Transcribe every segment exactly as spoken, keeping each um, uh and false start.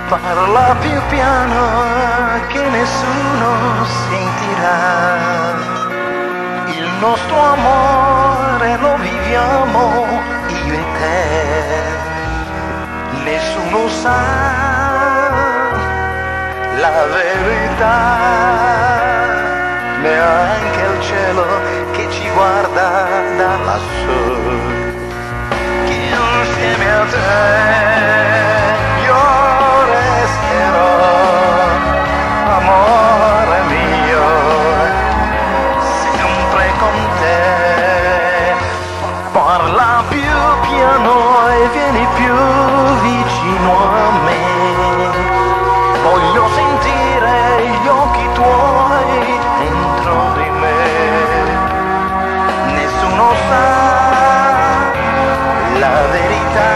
Parla più piano che nessuno sentirà. Il nostro amore lo viviamo io e te. Nessuno sa la verità, neanche il cielo che ci guarda da lassù. Che insieme a te amore mio, sempre con te. Parla più piano e vieni più vicino a me. Voglio sentire gli occhi tuoi dentro di me. Nessuno sa la verità.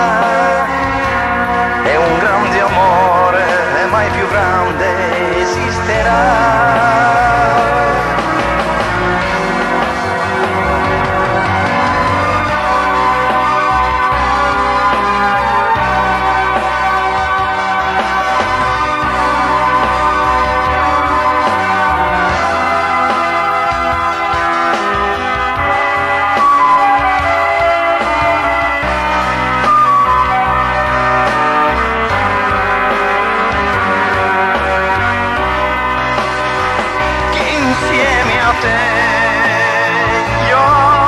È un grande amore, è mai più grande esisterà. Insieme a te io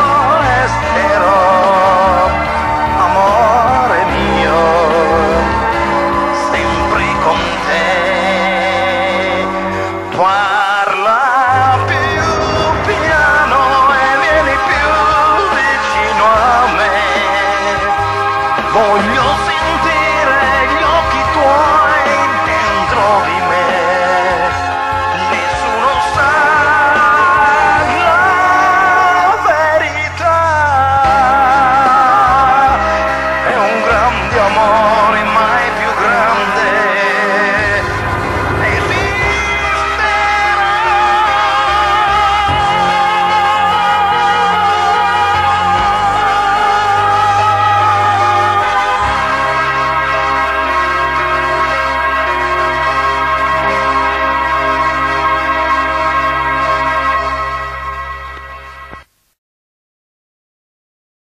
resterò, amore mio, sempre con te. Parla più piano e vieni più vicino a me. Voglio